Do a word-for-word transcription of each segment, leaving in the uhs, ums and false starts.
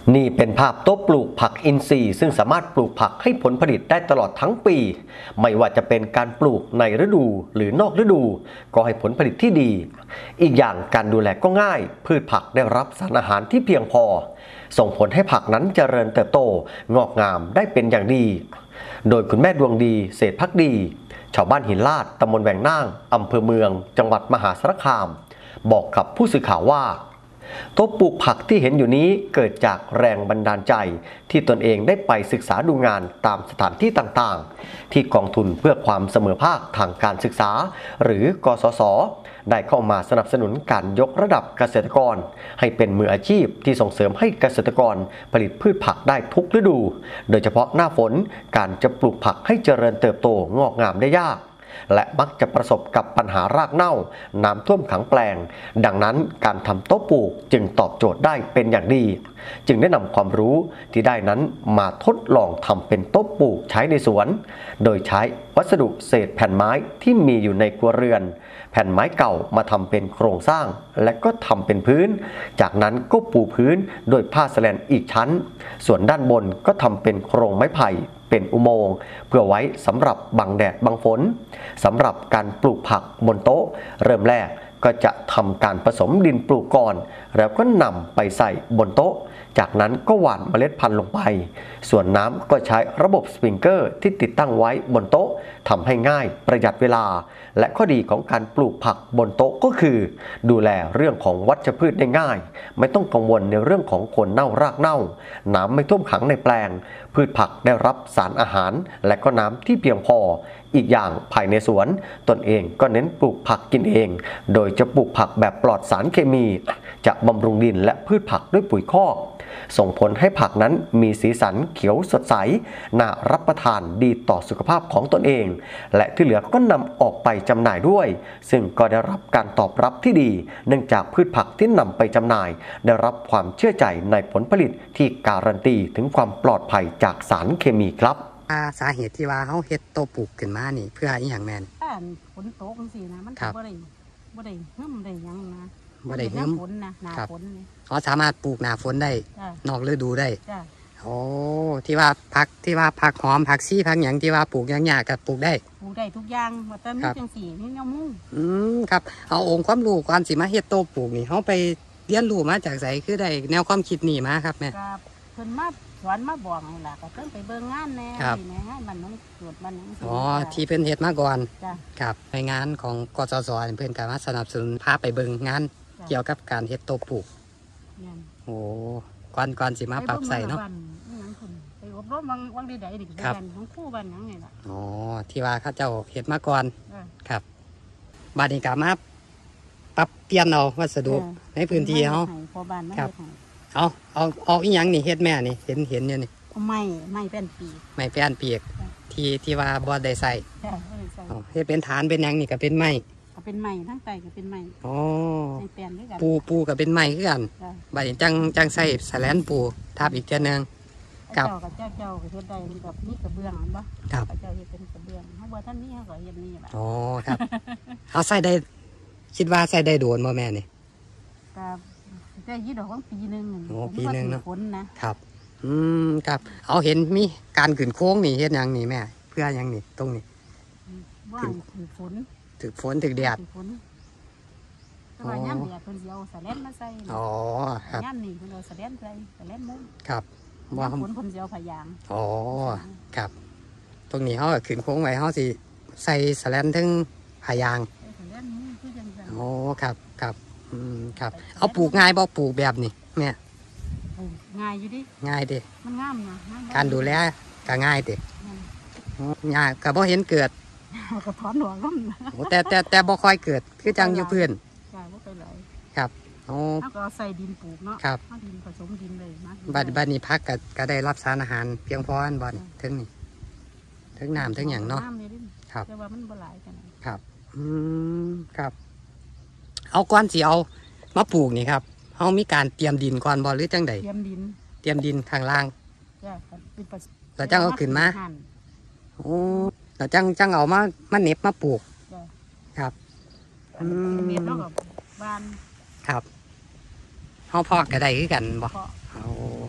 นี่เป็นภาพโต๊ะปลูกผักอินทรีย์ซึ่งสามารถปลูกผักให้ผลผลิตได้ตลอดทั้งปีไม่ว่าจะเป็นการปลูกในฤดูหรือนอกฤดูก็ให้ผลผลิตที่ดีอีกอย่างการดูแลก็ง่ายพืชผักได้รับสารอาหารที่เพียงพอส่งผลให้ผักนั้นเจริญเติบโตงอกงามได้เป็นอย่างดีโดยคุณแม่ดวงดีเศรษฐภักดีชาวบ้านหินลาดตำบลแหวงนางอำเภอเมืองจังหวัดมหาสารคามบอกกับผู้สื่อข่าวว่าโต๊ะปลูกผักที่เห็นอยู่นี้เกิดจากแรงบันดาลใจที่ตนเองได้ไปศึกษาดูงานตามสถานที่ต่างๆที่กองทุนเพื่อความเสมอภาคทางการศึกษาหรือกสศได้เข้ามาสนับสนุนการยกระดับเกษตรกรให้เป็นมืออาชีพที่ส่งเสริมให้เกษตรกรผลิตพืชผักได้ทุกฤดูโดยเฉพาะหน้าฝนการจะปลูกผักให้เจริญเติบโตงอกงามได้ยากและมักจะประสบกับปัญหารากเน่าน้ำท่วมขังแปลงดังนั้นการทำโต๊ะปลูกจึงตอบโจทย์ได้เป็นอย่างดีจึงได้นำความรู้ที่ได้นั้นมาทดลองทำเป็นโต๊ะปลูกใช้ในสวนโดยใช้วัสดุเศษแผ่นไม้ที่มีอยู่ในครัวเรือนแผ่นไม้เก่ามาทำเป็นโครงสร้างและก็ทำเป็นพื้นจากนั้นก็ปูพื้นโดยผ้าแสแลนอีกชั้นส่วนด้านบนก็ทำเป็นโครงไม้ไผ่เป็นอุโมงค์เพื่อไว้สำหรับบังแดดบังฝนสำหรับการปลูกผักบนโต๊ะเริ่มแรกก็จะทำการผสมดินปลูกก่อนแล้วก็นำไปใส่บนโต๊ะจากนั้นก็หว่านเมล็ดพันธุ์ลงไปส่วนน้ำก็ใช้ระบบสปริงเกอร์ที่ติดตั้งไว้บนโต๊ะทำให้ง่ายประหยัดเวลาและข้อดีของการปลูกผักบนโต๊ะก็คือดูแลเรื่องของวัชพืชได้ง่ายไม่ต้องกังวลในเรื่องของโคนเน่ารากเน่าน้ำไม่ท่วมขังในแปลงพืชผักได้รับสารอาหารและก็น้ำที่เพียงพออีกอย่างภายในสวนตนเองก็เน้นปลูกผักกินเองโดยจะปลูกผักแบบปลอดสารเคมีจะบำรุงดินและพืชผักด้วยปุ๋ยคอกส่งผลให้ผักนั้นมีสีสันเขียวสดใสน่ารับประทานดีต่อสุขภาพของตนเองและที่เหลือก็นำออกไปจำหน่ายด้วยซึ่งก็ได้รับการตอบรับที่ดีเนื่องจากพืชผักที่นำไปจำหน่ายได้รับความเชื่อใจในผลผลิตที่การันตีถึงความปลอดภัยจากสารเคมีครับสาเหตุที่ว่าเขาเฮ็ดโตปลูกขึ้นมานี่เพื่ออีหยังแม่นถ้าฝนตกจังซี่นะมันบ่ได้บ่ได้หึมได้หยังนะบ่ได้หึมฝนนะหน้าฝนนี่เขาสามารถปลูกหน้าฝนได้นอกฤดูได้จ้ะโอ้ที่ว่าผักที่ว่าผักหอมผักชีผักหยังที่ว่าปลูกยากๆก็ปลูกได้ปลูกได้ทุกอย่างว่าแต่มีจังซี่นี่แนวมุ้งอืมครับเอาองค์ความรู้ก่อนสิมาเฮ็ดโตปลูกนี่เฮาไปเรียนรู้มาจากไสคือได้แนวความคิดนี่มาครับแม่ครับเพิ่นมาสอนมาบอกนี่ล่ะก็เพิ่นไปเบิ่งงานแน่นี่แม่งานมันน้องเกิดมันหยังอ๋อที่เพิ่นเฮ็ดมาก่อนจ้ะครับในงานของกสศเพิ่นก็มาสนับสนุนพาไปเบิ่งงานเกี่ยวกับการเฮ็ดโตปลูกโอ้ก่อนก่อนสิมาปรับใส่เนาะไปอบรมบางบางใดๆดิบ้านของครูบ้านหยังนี่ล่ะอ๋อที่ว่าเขาเจ้าเฮ็ดมาก่อนครับบัดนี้ก็มาปรับเปลี่ยนเอาวัสดุในพื้นที่เฮาครับเอาเอาเอาอีหยังนี่เฮ็ดแม่นี่เห็นเห็นอยู่นี่ไม้ไม้แป้นปีกไม้แป้นปีกที่ที่ว่าบ่ได้ใส่เฮ็ดเป็นฐานเป็นหยังนี่ก็เป็นไม้ก็เป็นไม้ทั้งใต้ก็เป็นไม้อ๋อไม้แป้นด้วยกันปูปูก็เป็นไม้คือกันบัดนี้จังจังใส่แสลนปูทับอีกเทื่อนึงกับเจ้าเจ้าก็เฮ็ดได้กับนี่กระเบื้องบ่ครับเจ้าเฮ็ดเป็นกระเบื้องเฮาบ่ทันนี้เฮาก็เฮ็ดนี่ล่ะอ๋อครับเอาใส่ได้คิดว่าใส่ได้โดนบ่แม่นี่ครับได้ยี่ดอกของปีนึงโอ้ปีนึงเนาะฝนนะครับอืมครับเอาเห็นมีการขึ้นโค้งนี่เฮ็ดหยังนี่แม่เพื่อหยังนี่ตรงนี้ว่าถือฝนถือฝนถือแดดแต่ว่าย่ำแดดเพิ่นสิเอาสะแลนมาใส่อ๋อครับย่ำนี่เพิ่นเอาสะแลนใส่สะแลนมุ้งครับว่าฝนเพิ่นสิเอาผ้ายางอ๋อครับตรงนี้เฮาก็ขึ้นโค้งไว้เฮาสิใส่สะแลนถึงผ้ายางอ๋อครับครับอืมครับเอาปลูกง่ายบ่ปลูกแบบนี้แม่ง่ายอยู่ดิง่ายดิมันง่ามนะการดูแลก็ง่ายดิง่ายก็บ่เห็นเกิดก็ถอนหัวก็โอ้แต่แต่แต่บ่ค่อยเกิดคือจังอยู่พื้นใช่บ่ไปเลยครับโอ้ก็ใส่ดินปลูกเนาะครับดินผสมดินเลยนะบัดบัดนี้พักก็ก็ได้รับสารอาหารเพียงพออันบ่ถึงนี่ถึงน้ำถึงหยังเนาะครับแต่ว่ามันบ่หลายกันครับอืมครับเอาก้อนสิเอามาปลูกนี่ครับเฮามีการเตรียมดินก่อนบ่หรือจังใดเตรียมดินเตรียมดินข้างล่างแล้วจังเอาขึ้นมาโอ้แล้วจังจังเอามามาเน็บมาปลูกครับอืมเน็บแล้วก็บานครับเฮาพอกก็ได้คือกันบ่เอา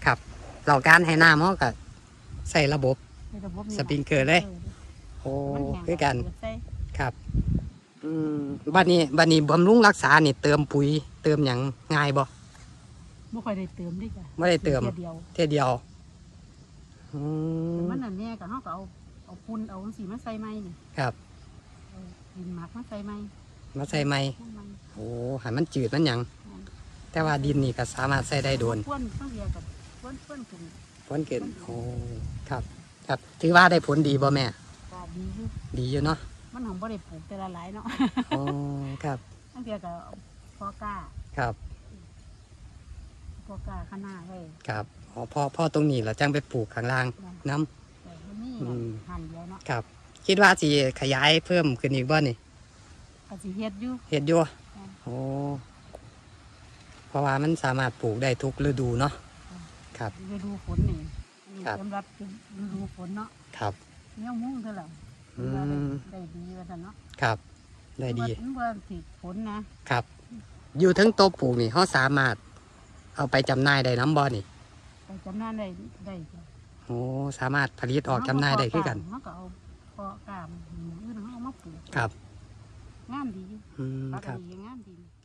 ครับเราการให้น้ำเขาก็ใส่ระบบในระบบนี่สปริงเกอร์เลย โอ้มันแห้งคือกันเปิดใส่ครับอืมบ้านนี้บ้านนี้บำรุงรักษานี่เติมปุ๋ยเติมอย่างง่ายบ่ไม่ค่อยได้เติมดิจ้ะไม่ได้เติมทีเดียวเท่ยเดียวอืแต่มมันนั่นเนี่ยก็เขาก็เอาเอาปุนเอาสีมาใส่ไม้นี่ครับเอาดินหมักมาใส่ไม้มาใส่ไม้ให้มันโอ้ให้มันจืดมันหยังแต่ว่าดินนี่ก็สามารถใส่ได้โดนป้วนต้องเรียกับป้วนป้วนขึ้นผลเกิดโอ้ครับ ครับถือว่าได้ผลดีบ่แม่ก็ดีอยู่ดีอยู่เนาะมันของบ่ได้ปลูกแต่ละหลายเนาะโอ้ครับตั้งแต่ก็เอาพอกล้าครับพอกล้าข้างหน้าไว้ครับอ๋อพอพอตรงนี้เราจังไปปลูกข้างล่างน้ำแต่ที่นี่อืมหันเดียวเนาะครับ คิดว่าสิขยายเพิ่มขึ้นอีกบ่นี่ก็สิเฮ็ดอยู่เห็ดอยู่โอ้เพราะว่ามันสามารถปลูกได้ทุกฤดูเนาะครับฤดูฝนนี่อันนี้ครับสำหรับฤดูฝนเนาะครับเนี่ยมุ่งเท่าไหร่อืมได้ดีว่าซั่นเนาะครับ ได้ดีมันว่าสิฝนนะครับอยู่ทั้งโต๊ะปลูกนี่เขาสามารถเอาไปจำหน่ายได้น้ำบ่นี่ไปจำหน่ายได้ได้จ้ะโอ้สามารถผลิตออกจำหน่ายได้คือกันมันก็เอาพอกล้ามอื่นเขาเอามาปลูกครับงามดีอืมปลาครับดีงามดี